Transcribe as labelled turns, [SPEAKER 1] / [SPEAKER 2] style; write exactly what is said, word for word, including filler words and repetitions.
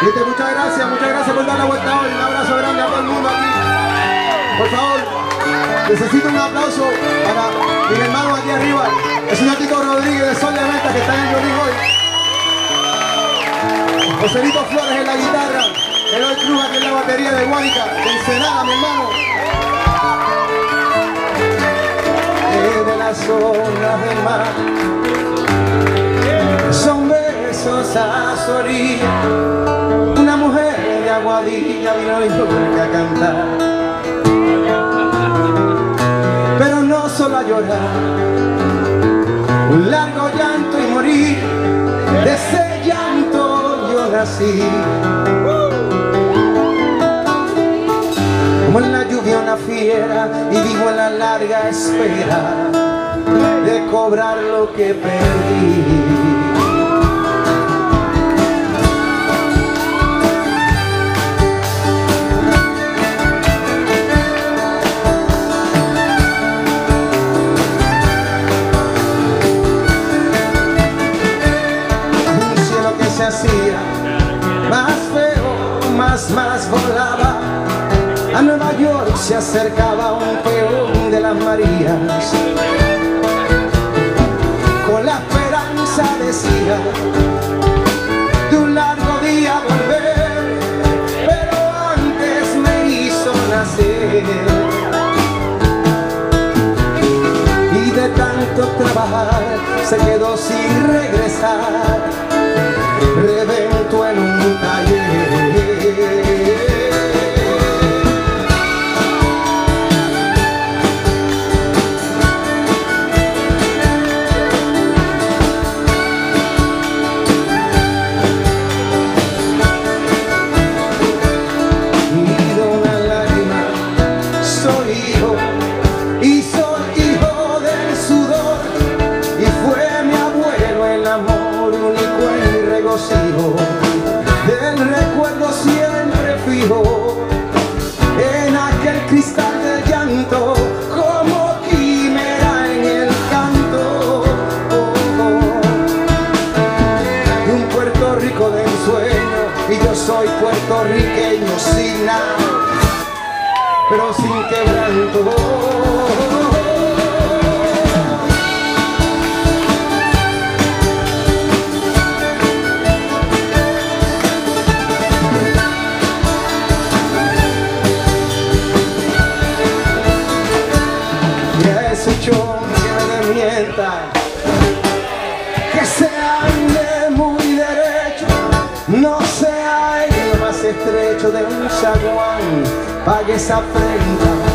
[SPEAKER 1] Gente, muchas gracias, muchas gracias por dar la vuelta hoy. Un abrazo grande a todo el mundo aquí. Por favor, necesito un aplauso para mis hermanos aquí arriba. El señor Tito Rodríguez de Sol de Venta, que está en el violín hoy. Joselito Flores en la guitarra. Eloy Cruz aquí en la batería de Guánica, de Ensenada, mi hermano. De las olas del mar son besos a su orilla. Una mujer de Aguadilla vino a York a cantar, pero no solo a llorar, un largo llanto y morir. De ese llanto yo nací, como en la lluvia una fiera, y vivo en la larga espera de cobrar lo que perdí. Un cielo que se hacía más feo, más, más volaba. A Nueva York se acercaba un peón de las Marías, con la esperanza decía de un largo día volver, pero antes me hizo nacer. Y de tanto trabajar se quedó sin regresar, reventó en un taller. Del recuerdo siempre fijo en aquel cristal de llanto, como quimera en el canto, oh, oh, de un Puerto Rico de ensueño. Y yo soy puertorriqueño sin nada, pero sin quebranto. Que se ande muy derecho, no sea el más estrecho de un zaguán, pague esa afrenta.